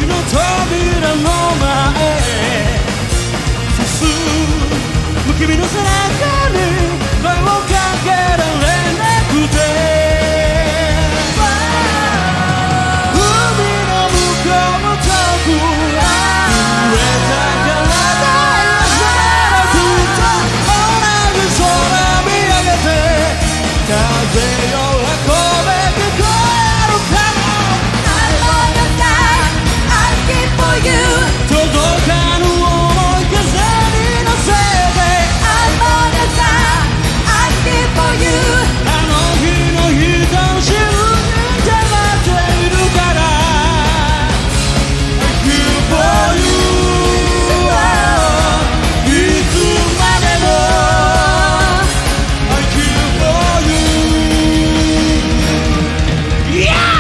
の扉の前へ進む君の背中に声をかけられなくて海の向こうも遠く揺れた体はずっと同じ空見上げて風よ運べてくれるかも I wanna die, I'll keep for you 届かぬ想い風に乗せて I wanna die, I'll keep for you あの日の人信じて待っているから I keep for you いつまでも I keep for you Yeah!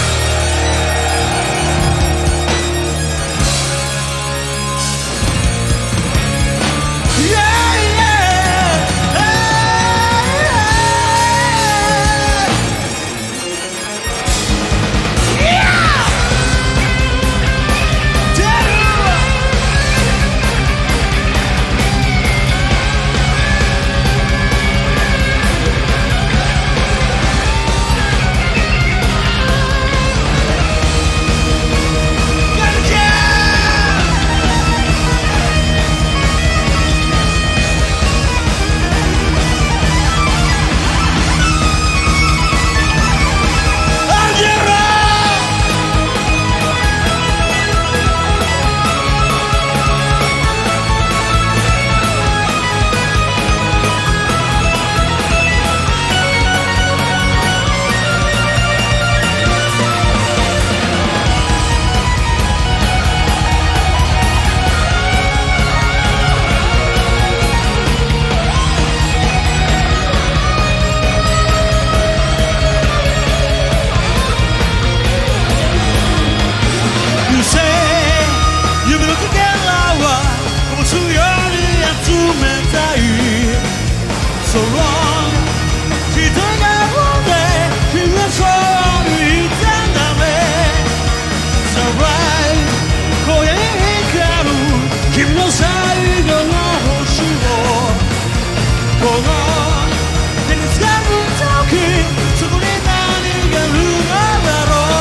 You say 夢のかけらはこぼすように集めたい So long ひとり顔で君はそう言ったんだね It's alright 今夜に光る君の最後の星をこの手に掴む時そこに何があるのだろう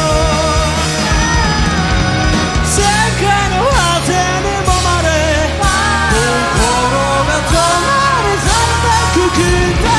世界の果てにもまで心が止まり去ってくきっと